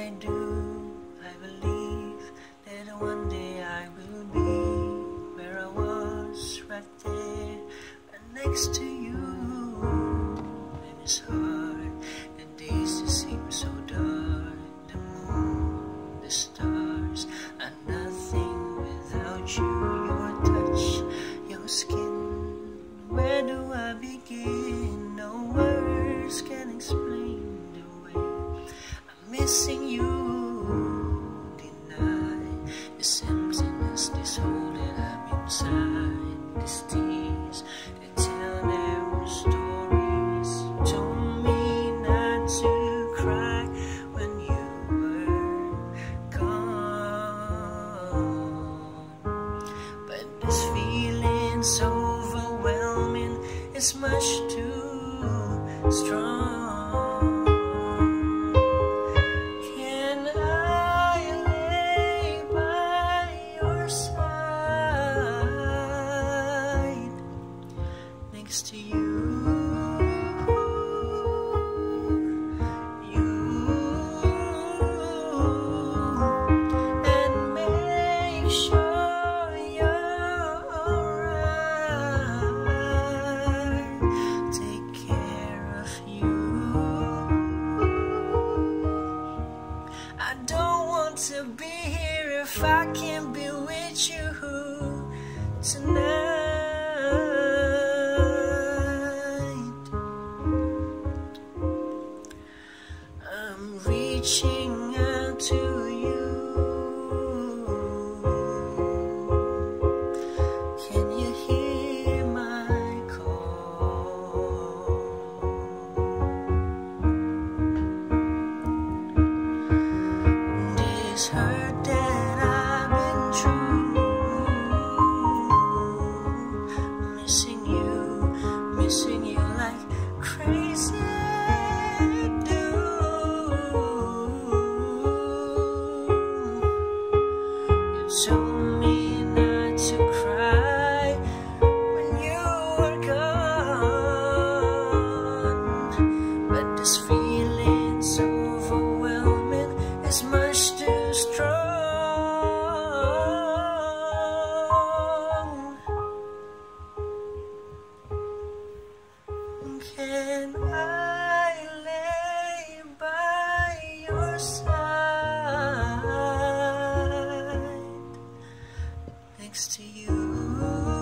I do, I believe that one day I will be where I was, right there, right next to you. And it's hard, the days just seem so dark. The moon, the stars are nothing without you. Your touch, your skin, where do I begin? No words can explain the way I'm missing you. Deny this emptiness, this hole that I'm inside, these tears that tell their stories. You told me not to cry when you were gone, but this feeling's overwhelming, it's much too strong. Can I lay by your side next to you? And make sure you're alright. Take care of you. I don't want to be here if I can't be with you tonight. I'm reaching out to you. Can you hear my call? This hurt that I've been through, missing you like crazy. You told me not to cry when you were gone, but this feeling's overwhelming, it's much too strong. Can I lay by your side next to you?